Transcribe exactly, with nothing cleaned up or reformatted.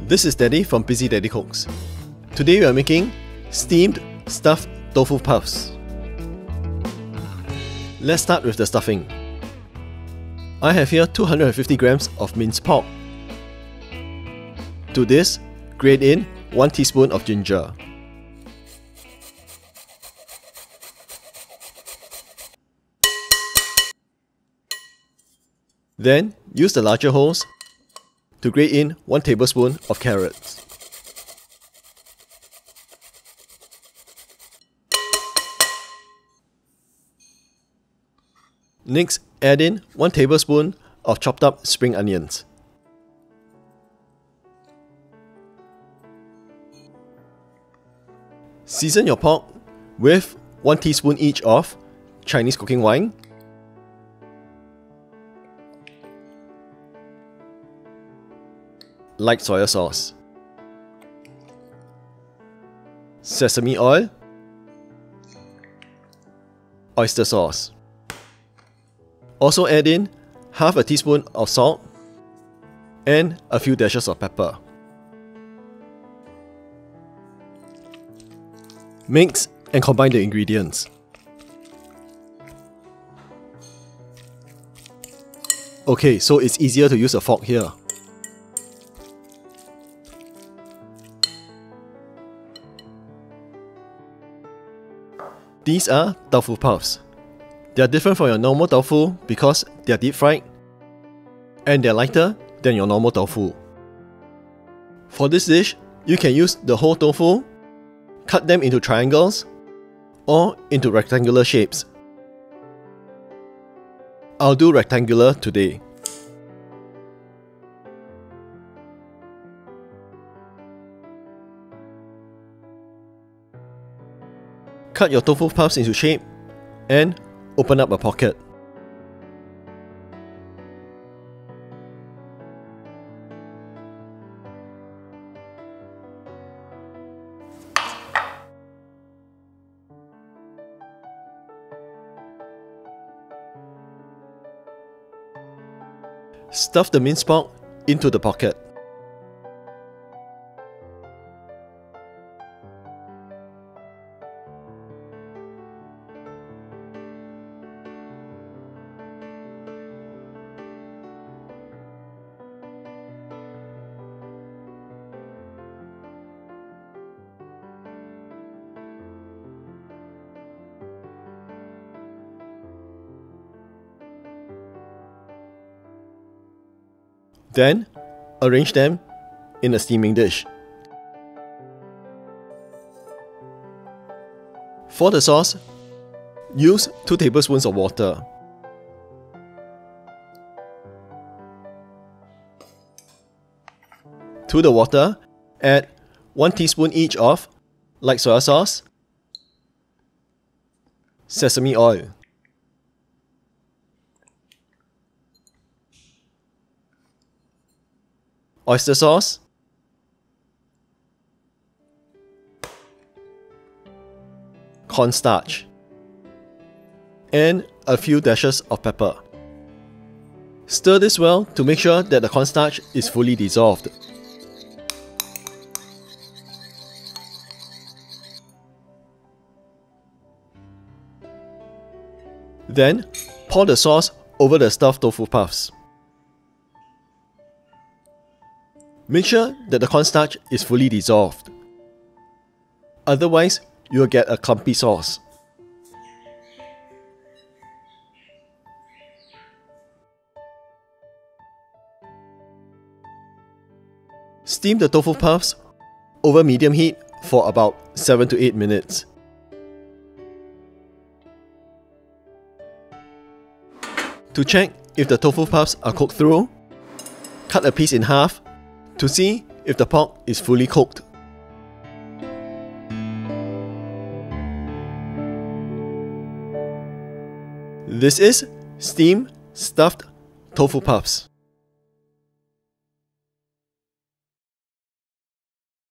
This is Daddy from Busy Daddy Cooks. Today we are making steamed stuffed tofu puffs. Let's start with the stuffing. I have here two hundred fifty grams of minced pork. To this, grate in one teaspoon of ginger. Then, use the larger holes to grate in one tablespoon of carrots. Next, add in one tablespoon of chopped up spring onions. Season your pork with one teaspoon each of Chinese cooking wine, light soy sauce, sesame oil, oyster sauce. Also add in half a teaspoon of salt and a few dashes of pepper. Mix and combine the ingredients. Okay, so it's easier to use a fork here. These are tofu puffs. They are different from your normal tofu because they are deep fried and they are lighter than your normal tofu. For this dish, you can use the whole tofu, cut them into triangles or into rectangular shapes. I'll do rectangular today. Cut your tofu puffs into shape and open up a pocket. Stuff the minced pork into the pocket. Then, arrange them in a steaming dish. For the sauce, use two tablespoons of water. To the water, add one teaspoon each of light soy sauce, sesame oil, oyster sauce, cornstarch, and a few dashes of pepper. Stir this well to make sure that the cornstarch is fully dissolved. Then, pour the sauce over the stuffed tofu puffs. Make sure that the cornstarch is fully dissolved. Otherwise, you will get a clumpy sauce. Steam the tofu puffs over medium heat for about seven to eight minutes. To check if the tofu puffs are cooked through, cut a piece in half to see if the pork is fully cooked. This is steamed stuffed tofu puffs.